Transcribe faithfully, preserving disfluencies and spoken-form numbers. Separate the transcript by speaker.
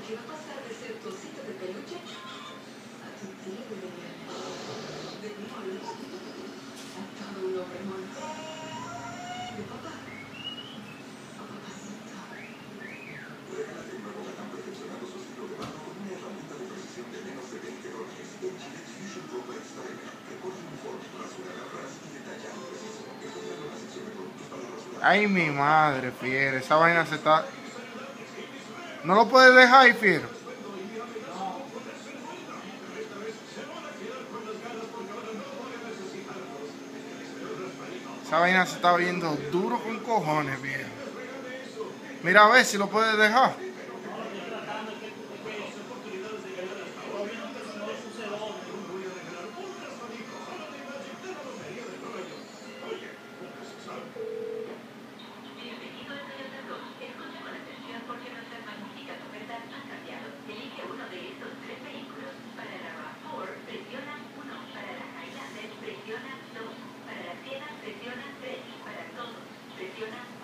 Speaker 1: que va a pasar de ser tu osito de peluche a tu tío de, de mole, a todo un hombre mono. De papá a papacito.
Speaker 2: Regálate un nuevo tan perfeccionado su estilo de mano con una herramienta de precisión de menos de veinte dólares. En Gillette Fusion Pro Extreme. Recorre uniforme, rasura garras y detallado preciso. Encontrando la sección de productos para rasurar.
Speaker 3: Ay, mi madre, fiel. Esa vaina se está... No lo puedes dejar ahí, fiel. Esa vaina se está viendo duro con cojones, viejo. Mira a ver si lo puedes dejar.
Speaker 4: Bienvenido a Toyota Cross. Escuche con atención porque nuestras magníficas ofertas han cambiado. Elige uno de estos tres vehículos. Para la RAV cuatro, presiona uno. Para la Highlander, presiona dos. Para la Siena, presiona tres. Para todos, presiona